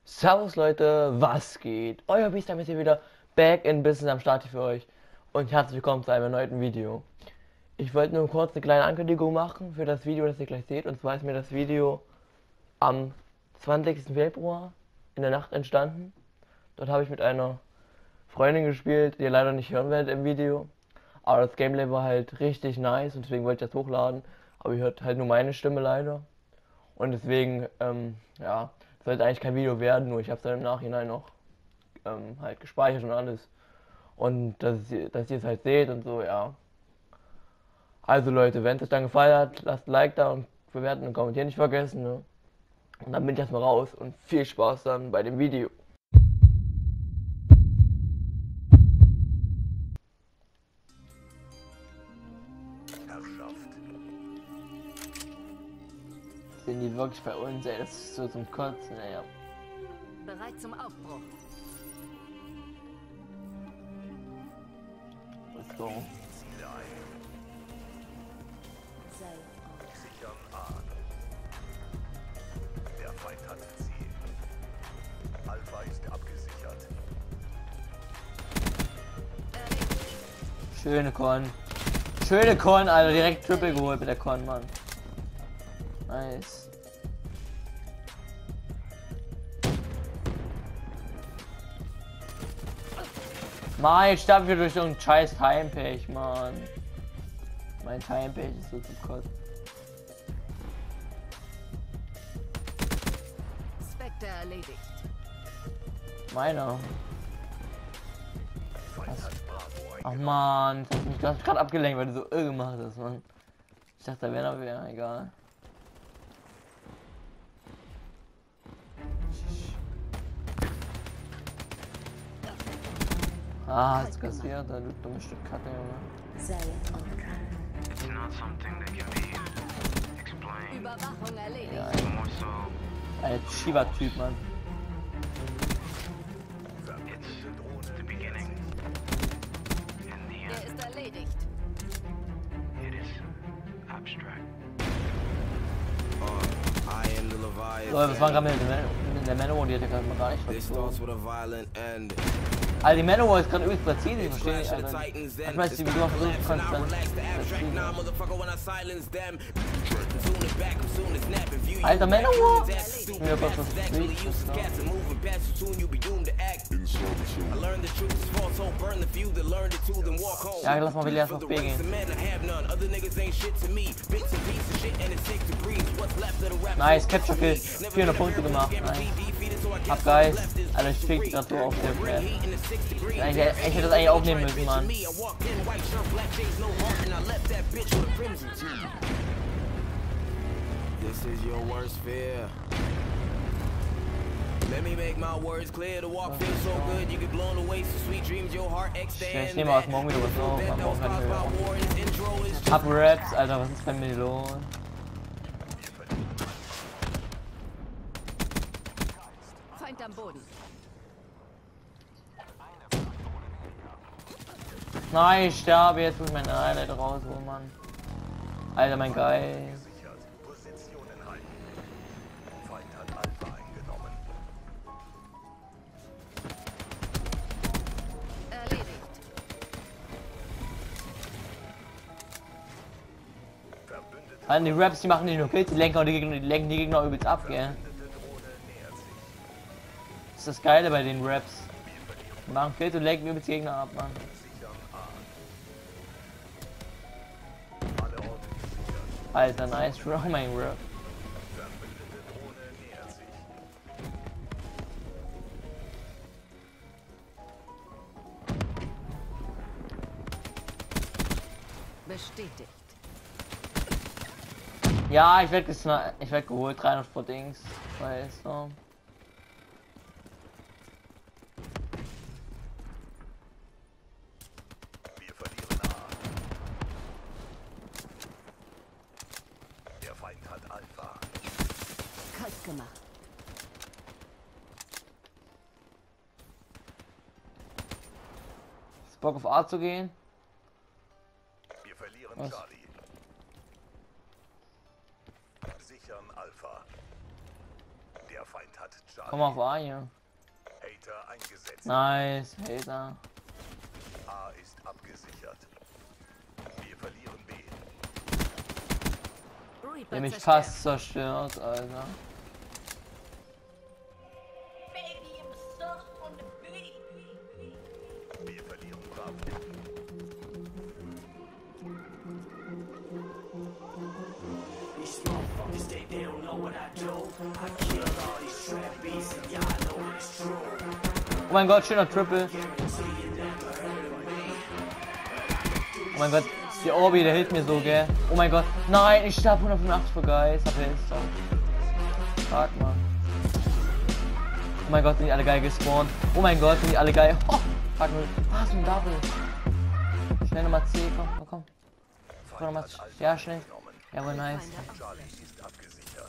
Servus Leute, was geht? Euer Biest ist hier wieder back in Business am Start hier für euch und herzlich willkommen zu einem erneuten Video. Ich wollte nur kurz eine kleine Ankündigung machen für das Video, das ihr gleich seht, und zwar ist mir das Video am 20. Februar in der Nacht entstanden. Dort habe ich mit einer Freundin gespielt, die ihr leider nicht hören werdet im Video, aber das Gameplay war halt richtig nice und deswegen wollte ich das hochladen, aber ihr hört halt nur meine Stimme leider. Und deswegen, ja, sollte eigentlich kein Video werden, nur ich habe es dann im Nachhinein noch halt gespeichert und alles. Und dass ihr es halt seht und so, ja. Also Leute, wenn es euch dann gefallen hat, lasst ein Like da und bewerten und kommentieren nicht vergessen, ne? Und dann bin ich erstmal raus und viel Spaß dann bei dem Video. Sind die wirklich bei uns, ey? Das ist so zum Kotzen, ey. Bereit zum Aufbruch. Let's go. Ziele ein. Sichern A. Der Feind hat Ziel. Alpha ist abgesichert. Schöne Con. Schöne Con, Alter. Direkt Triple geholt mit der Con, Mann. Nice. Mann, jetzt sterben wir durch so einen scheiß Timepage, Mann. Mein Timepage ist so zum Kotzen. Spectre erledigt. Meiner. Feind Was? hat Bravo Ach eingenommen. man, du hast mich gerade abgelenkt, weil du so gemacht hast, Mann. Ich dachte, da wäre noch wer, egal. Ah, hast du kassiert, du dummes Stück Kacke, Junge. Say it on the track. It's not something that can be explained. Überwachung erledigt. Ja, It's more so, ein Shiva-Typ, Mann. it's the beginning. And the Er end, ist erledigt. it is abstract. I am the Leviathan. So, was war gerade mit der Manowar, die hat ja gerade mal gar nicht This verzogen. starts with a violent end. Also die Manowar ist gerade übelst präzise, ich verstehe Clash nicht, of the Alter. Titans, Ich then weiß the nicht, wie du auch stop versuchen collapse and kannst, I dann relax the abstract now, das motherfucker, when I silence them. Soon as back, I'm soon as snap and view you Alter, back. Manowar! That's Ich bin ja fast stupid, was that's actually Freaks, useless ja. cats are moving past you, soon you be doomed to act. I learned the truth is false, so burn the few that learned it too, then walk home. Ja, lass mal wieder erst For auf the B race gehen. of men, I have none. Other niggas ain't shit to me. Bits and pieces of shit and it's 6 degrees. What's left of the rap? Nice, Capture Kill, 400 Punkte gemacht, nice. Hab geil, Alter, ich krieg grad so auf der Flat. Ich hätte das eigentlich aufnehmen müssen, Mann. This is your worst fear. Let me make my words clear. The walk feels so good, you get blown away. So sweet dreams, your heart extends. Ich nehme aus morgen wieder was auf, am Morgen kann ich wieder. Hab Raps, Alter, was ist bei mir los? Feind am Boden. Nein, ich sterbe, jetzt muss ich meine Highlight rausholen, Mann. Alter, mein Geil. Gesichert. Positionen halten. Feind hat Alpha eingenommen. Erledigt. Verbündete Alter, die Raps, die machen nicht nur Kills, die lenken auch die lenken die Gegner übelst ab, gell. Drohne nähert sich. Das ist das Geile bei den Raps. Die machen Kills und lenken übelst Gegner ab, Mann. Sichern A. Alle Orte gesichert. Alter, nice, mein Rap. Verbündete Drohne nähert sich. Bestätigt. Ja, ich werd geholt, 300 vor Dings. Weißt du. Wir verlieren A. Der Feind hat Alpha. Kalt gemacht. Ist Bock auf A zu gehen? Wir verlieren Was? Charlie. Sichern Alpha. Der Feind hat Charlie. Komm auf A hier. Hater eingesetzt. Nice, Hater. A ist abgesichert. Wir verlieren B. Reaper Der mich zerstört. fast zerstört, Alter. Wir verlieren Bravo. Oh mein Gott, schöner Triple. Oh mein Gott, der Orbi, der hilft mir so, gell. Oh mein Gott, nein, ich sterbe 185 für Geist. Frag mal. Oh mein Gott, sind die alle geil gespawnt. Oh mein Gott, sind die alle geil. Oh, fuck mal. Was, ein Double. Schnell nochmal C, komm, komm. Komm nochmal C. Ja, schnell. Jawohl, nice. Charlie ist abgesichert.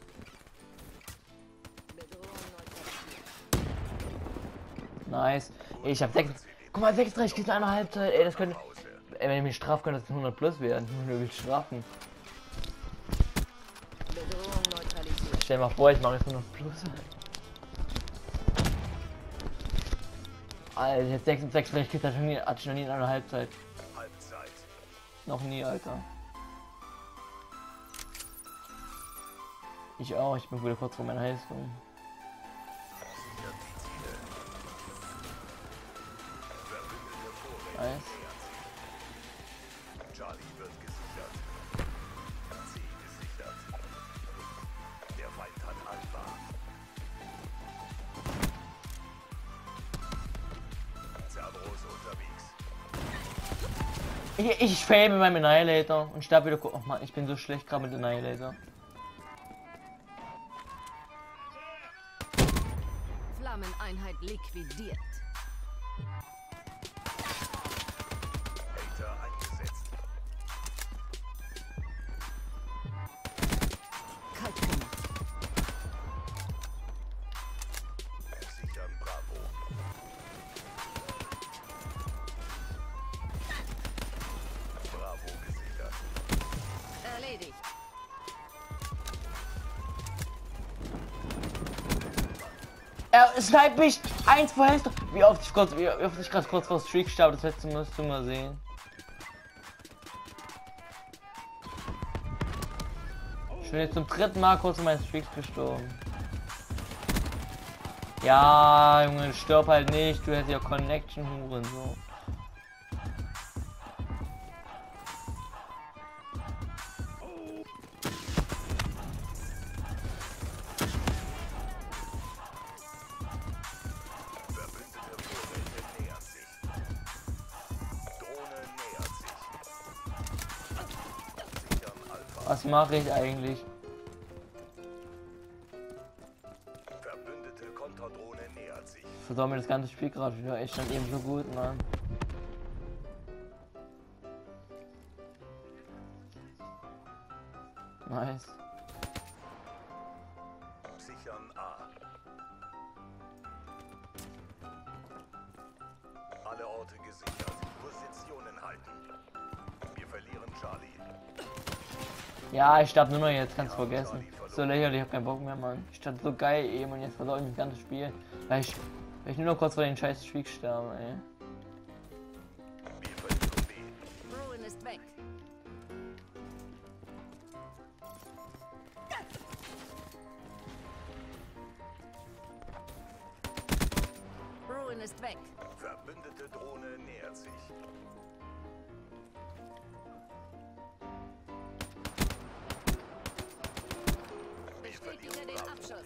Nice. Ey, ich hab 6. Guck mal, 36 Kills in einer Halbzeit. Ey, das könnte. Ey, wenn ich mich strafe, könnte das 100 plus werden. Nur will strafen. Bedrohung neutralisiert. Stell dir mal vor, ich mache jetzt 100 plus. Alter, jetzt 36 Kills hatte ich noch nie in einer Halbzeit. Halbzeit. Noch nie, Alter. Ich auch, ich bin wieder kurz vor meiner Heilung. Sichert die Ziele. Verbündete Vorräte Nice. nähern sich. Charlie wird gesichert. C gesichert. Der Feind hat Alpha. Cerberus unterwegs. Ich fail mit meinem Annihilator und sterbe wieder. Oh Mann, ich bin so schlecht gerade mit Annihilator. Flammeneinheit liquidiert. Hater eingesetzt. Kalt gemacht. Sichern Bravo. Bravo gesichert. Erledigt. Er sniped mich! 1 vor Hälfte! Wie oft ich gerade kurz vor Streak starb, das letzte musst du mal sehen. Ich bin jetzt zum 3. Mal kurz in meinen Streaks gestorben. Ja, Junge, stirb halt nicht, du hättest ja Connection Huren so. Verbündete Vorräte nähern sich. Drohne nähert sich. Sichern Alpha. Was mache ich eigentlich? Verbündete Konterdrohne nähert sich. Verdau mir das ganze Spiel gerade wieder. Ich stand eben so gut, Mann. Nice. Sichern A. Alle Orte gesichert. Positionen halten. Wir verlieren Charlie. Ja, ich sterbe nur noch jetzt, kannst vergessen. So lächerlich, ich hab keinen Bock mehr, Mann. Ich stand so geil eben und jetzt verlor ich das ganze Spiel. Weil ich nur noch kurz vor den scheiß Streak sterbe, ey. Wir verlieren B. Ruin ist weg. Ruin ist weg. Verbündete Drohne nähert sich. Wir Bestätige verlieren den Bravo. Abschuss.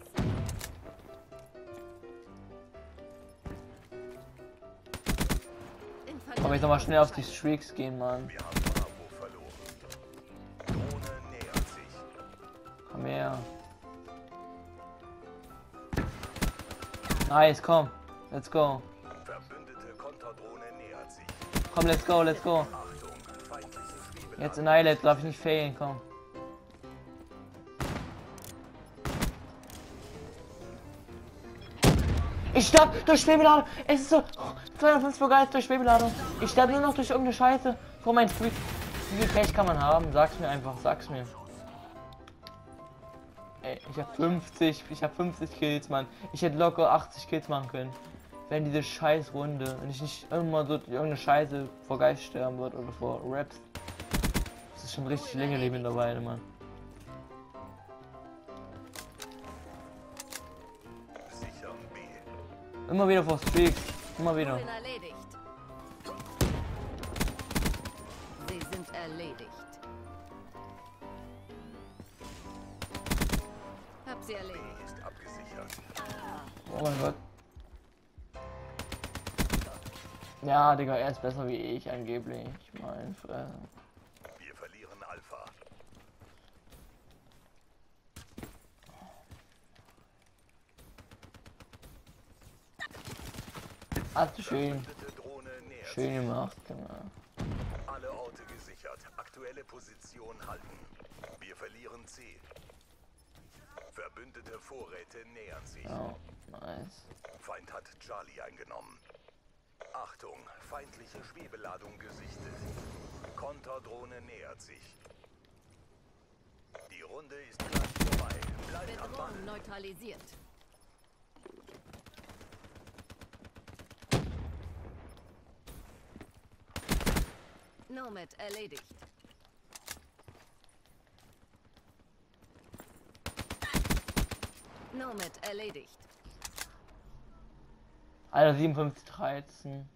Komm, ich soll mal schnell auf die Streaks gehen, Mann. Wir haben Bravo verloren. Drohne nähert sich. Komm her. Nice, komm. Let's go. Verbündete Konterdrohne nähert sich. Komm, let's go, let's go. Achtung, feindliche Schwebel. Jetzt in Highlight darf ich nicht failen, komm. Ich sterb durch Schwebeladung. Es ist so 250 vor Geist durch Schwebeladung. Ich sterbe nur noch durch irgendeine Scheiße. Vor mein Streak. Wie viel Pech kann man haben? Sag's mir einfach, sag's mir. Ey, ich habe 50 Kills, Mann. Ich hätte locker 80 Kills machen können. Wenn diese scheiß Runde, wenn ich nicht immer so irgendeine Scheiße vor Geist sterben wird oder vor Raps. Das ist schon richtig lächerlich mittlerweile, Mann. Sichern B. Immer wieder vor Streaks. Immer wieder. Ruin erledigt. Sie sind erledigt. Hab sie B erledigt. ist abgesichert. Oh mein Gott. Ja, Digga, er ist besser wie ich angeblich. Mein Fresse. Wir verlieren Alpha. Hast du schön. Verbündete Drohne nähert Schön gemacht, Digga. sich. Alle Orte gesichert. Aktuelle Position halten. Wir verlieren C. Verbündete Vorräte nähern sich. Ja, nice. Feind hat Charlie eingenommen. Achtung, feindliche Schwebeladung gesichtet. Konterdrohne nähert sich. Die Runde ist gleich vorbei. Bleibt am Ball. Bedrohung neutralisiert. Nomad erledigt. Nomad erledigt. Alter, 57, 13.